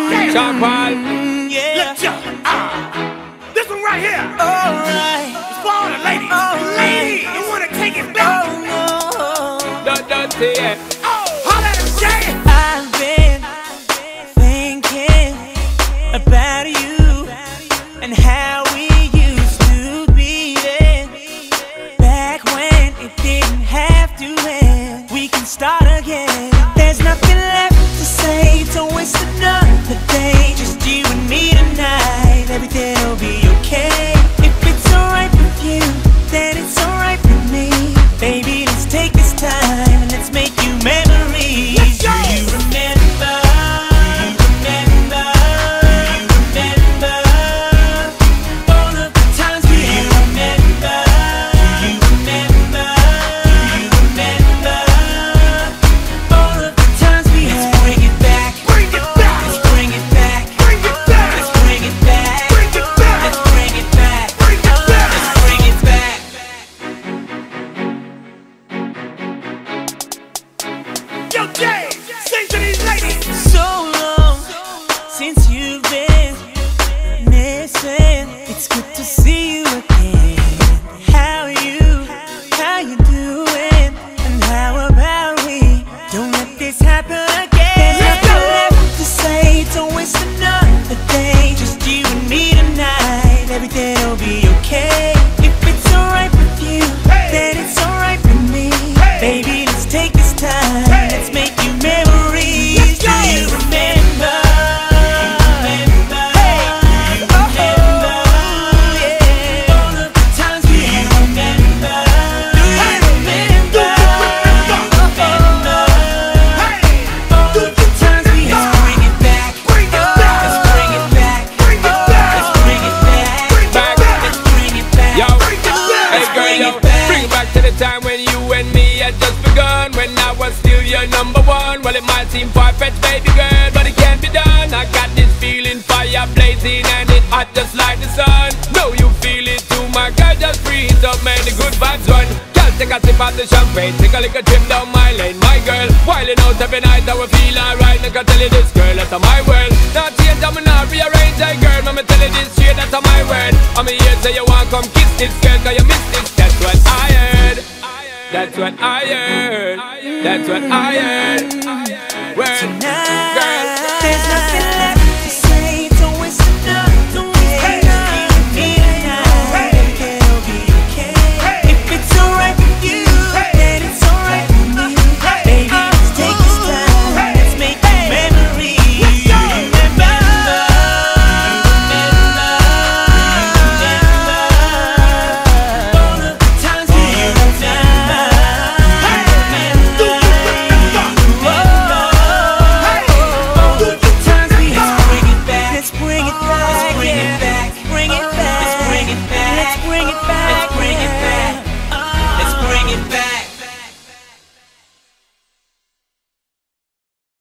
Cwalk. Yeah. Let's jump. This one right here. Alright. It's for all the ladies. Ladies, you wanna take it back? Oh no. Don't say it. Holla at him, Jay. I've been thinking about you and how we used to be then. Back when it didn't have to end. We can start again. There's nothing left to say, don't waste another day. Just you and me tonight. Everything will be okay. If it's alright with you, then it's alright with me. Baby, let's take this time and let's make you memories. Let's go. Do you remember? Do you remember? Do you remember all of the times we had? Remember? Do you remember? Do you remember all of the times we had? Let's bring it back. Bring it back. Let's bring it back. Bring it back. Let's bring it back. Bring it back. Let's bring it back. Bring it back. Let's bring it back. Yo, Jay, sing to these ladies. So long since you've been missing. It's good to see you again. How you doing? And how about we don't let this happen again? There's nothing left to say, don't waste another day. Just you and me tonight. Everything will be okay. If it's alright with you, then it's alright with me. Baby, let's take this time. Let's make you memories. Let's go. Do you remember? All of the times we had. Remember? Do you remember? All of the times we had. Let's bring it back. Bring it back. Let's bring it back. Bring it back. Let's bring it back. Bring it back. Let's bring it back. Yo, Bring it back. hey girl, bring yo, it back. bring it back to the time when you and me had just begun. When I was still your number one. Well, it might seem far-fetched, baby girl, but it can't be done. I got this feeling, fire blazing, and it hot just like the sun. Know you feel it too, my girl, just breathe up, man, the good vibes run. Girl, take a sip of the champagne, take a little trip down my lane, my girl. Wilding out every night, I will feel alright. Like I tell you this, girl, that's my world. Not change, I'm not rearrange, hey girl, I'ma tell you this straight, that's my word. I'm here, say you want come kiss this girl, cause you missed this. That's what I heard. That's what I heard. That's what I heard. Word, Tonight, girl. there's nothing left